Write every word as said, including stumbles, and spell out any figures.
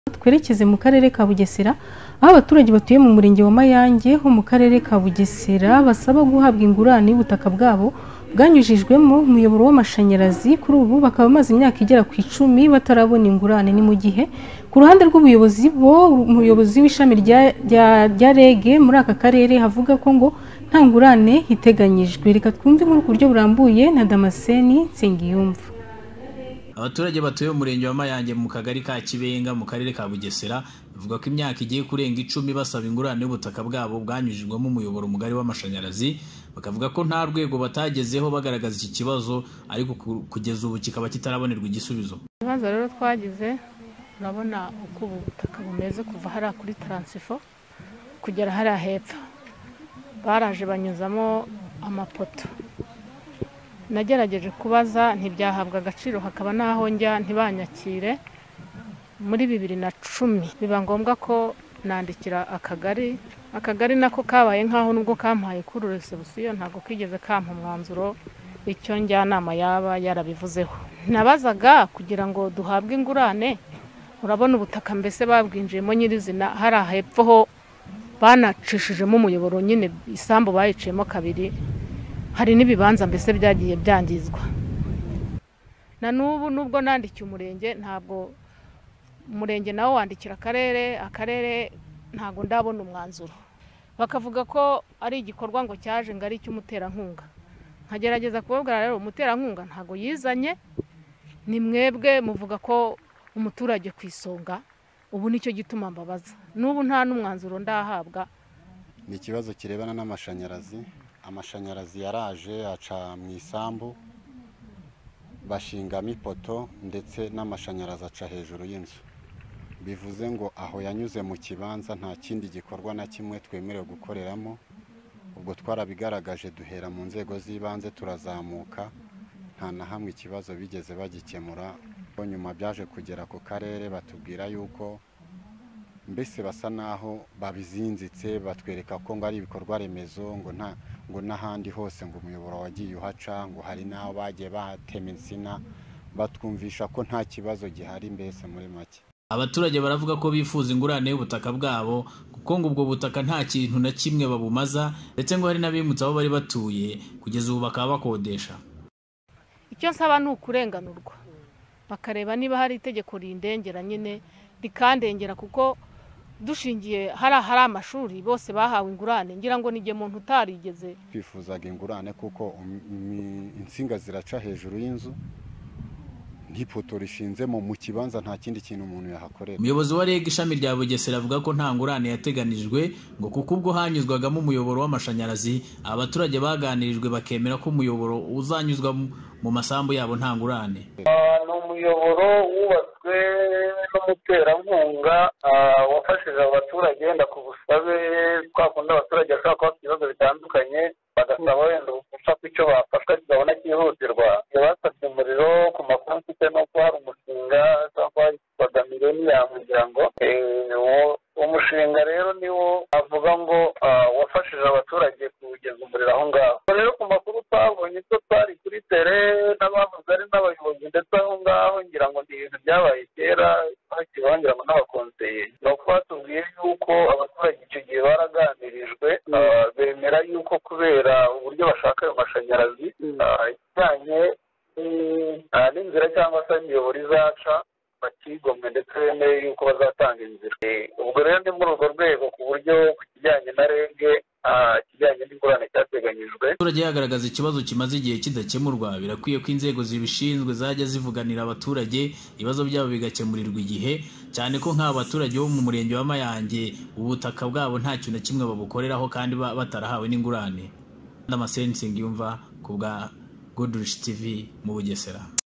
Twerekeze mu karere ka Bugesera aho abaturage batuye mu murenge wa Mayange ho mu karere ka Bugesera basaba guhabwa ingurane y'ubutaka bwabo bwanyujijwemo umuyoboro w'amashanyarazi. Kuri ubu bakaba bamaze imyaka igera ku icumi batarabona ingurane. Ni mu gihe ku ruhande rw'ubuyobozi bo umuyobozi w'ishami rya rya R E G muri aka karere havuga ko ngo nta ngurane iteganyijwe. Reka twumve mu buryo burambuye na Damascene Nsengiyumva. Abaturage batuye mu murenge wa Mayange mu kagari ka Kibenga mu karere ka Bugesera bavuga ko imyaka igiye kurenga icumi basaba ingurane y'ubutaka bwabo bwanyujijwemo umuyoboro mugari w'amashanyarazi. Bakavuga ko nta rwego batagezeho bagaragaza iki kibazo ariko kugeza ubu kikaba kitarabonerwa igisubizo. Ibibazo rero twagize urabona uko ubutaka bumeze kuva hariya kuri transifo kugera hariya hepfo baraje banyuzamo amapoto. Nagerageje kubaza ntibyahabwa agaciro hakaba naho njya ntibanyakire. Muri bibiri na cumi biba ngombwa ko nandikira akagari akagari nako kabaye nkaho nubwo kampaye kuri reception ntago kigeze kampa umwanzuro icyo njyanama yaba yarabivuzeho. Nabazaga kugira ngo duhabwe ingurane, urabona ubutaka mbese babwinjiyemo nyirizina hari hepfo ho banacishijemo umuyoboro nyine isambu bayiciyemo kabiri. Hari nibibanza mbese byagiye byangizwa. Na nubu nubwo nandikiye umurenge ntabwo umurenge nawo wandikira akarere akarere ntago ndabona umwanzuro. Bakavuga ko ari igikorwa ngo cyaje ngari cy'umuterankunga. Nkagerageza kubabwira rero umuterankunga ntago yizanye, ni mwebwe muvuga ko umuturage kwisonga. Ubu nicyo gituma mbabaza. Nubu nta n'umwanzuro ndahabwa. Ni ikibazo kirebana n'amashanyarazi. Amashanyarazi yaraje aca mu isambu bashingamo ipoto ndetse n'amashanyarazi aca hejuru y'inzu. Bivuze ngo aho yanyuze mu kibanza nta kindi gikorwa na kimwe twemerewe gukoreramo. Ubwo twarabigaragaje duhera mu nzego z'ibanze turazamuka nta na hamwe ikibazo bigeze bagikemura. Nyuma byaje kugera ku karere batubwira yuko mbese basa naho babizinzitse batwereka ko ngo ari ibikorwa remezo ngo nta ngo n'ahandi hose ngo umuyoboro wagiye uhaca ngo hari naho bagiye batema insina batwumvisha ko nta kibazo gihari mbese muri make. Abaturage baravuga ko bifuza ingurane y'ubutaka bwabo kuko ngo ubwo butaka nta kintu na kimwe babumaza ndetse ngo hari n'abimutse aho bari batuye kugeza ubu bakaba bakodesha. Icyo nsaba ni ukurenganurwa bakareba niba hari itegeko rindengera nyine rikandengera kuko dushingiye hari hari amashuri bose bahawe ingurane ngira ngo nige muntu utarigeze. Twifuzaga ingurane kuko insinga ziraca hejuru y'inzu n'ipoto rishinzemo mu kibanza nta kindi kintu umuntu yahakorera. Umuyobozi wa R E G ishami rya Bugesera avuga ko nta ngurane yateganijwe ngo kuko ubwo hanyuzwagamo umuyoboro w'amashanyarazi abaturage baganirijwe bakemera ko umuyoboro uzanyuzwa mu masambu yabo nta ngurane. Ni umuyoboro wubatswe n'umuterankunga wafashije abaturage wenda ku busabe twakunda abaturage bashaka kuba ibibazo bitandukanye bagasaba wenda ubufasha kw'icyo bafashwa kigabona cyihutirwa. Yabasabye umuriro ku makuru mfite nuko hari umushinga cyangwa witwaga Millennium kugira ngo uwo mushinga rero niwo avuga ngo wafashije abaturage kugeza umuriro aho ngaho. Rero ku makuru twabonye ko twari kuri tere n'abavuze ari n'abayobozi ndetse aho ngaho ngira ngo ni ibintu byabaye kera bakibongira ngo n'abakonseye. Ni uko batubwiye yuko abaturage icyo gihe baraganirijwe bemera yuko kubera uburyo bashaka ayo mashanyarazi ikijyanye n'inzira cyangwa se imiyoboro izaca bakigomwe ndetse bemeye yuko bazatanga inzira. Ubwo rero ni muri urwo rwego ku buryo ku kijyanye na R E G kijyanye n'ingurane cyateganyijwe. Abaturage yagaragaza ikibazo kimaze igihe kidakemurwa birakwiye ko inzego zibishinzwe zajya zivuganira abaturage ibibazo byabo bigakemurirwa igihe cyane ko nk'abaturage bo mu murenge wa Mayange ubutaka bwabo nta kintu na kimwe babukoreraho kandi batarahawe n'ingurane. Damascene Nsengiyumva ku bwa Good Rich T V mu Bugesera.